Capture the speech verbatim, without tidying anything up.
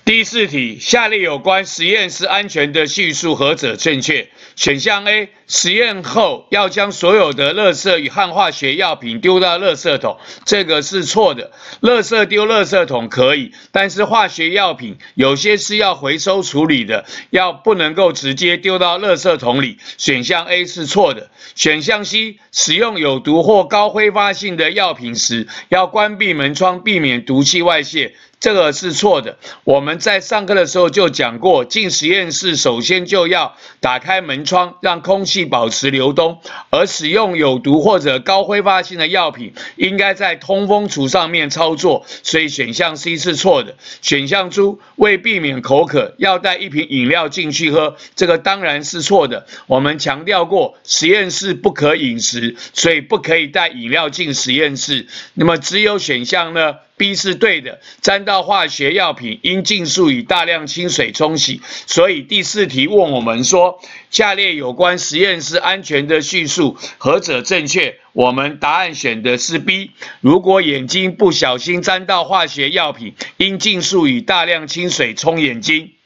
第四题，下列有关实验室安全的叙述何者正确？选项 A， 实验后要将所有的垃圾与和化学药品丢到垃圾桶，这个是错的。垃圾丢垃圾桶可以，但是化学药品有些是要回收处理的，要不能够直接丢到垃圾桶里。选项 A 是错的。选项 C， 使用有毒或高挥发性的药品时，要关闭门窗，避免毒气外泄。这个是错的。我们在上课的时候就讲过，进实验室首先就要打开门窗，让空气保持流动，而使用有毒或者高挥发性的药品，应该在通风橱上面操作，所以选项 C 是错的。选项 D， 为避免口渴，要带一瓶饮料进去喝，这个当然是错的。我们强调过，实验室不可饮食，所以不可以带饮料进实验室。那么只有选项呢？B 是对的，沾到化学药品应尽速以大量清水冲洗。所以第四题问我们说，下列有关实验室安全的叙述何者正确？我们答案选的是 B。如果眼睛不小心沾到化学药品，应尽速以大量清水冲眼睛。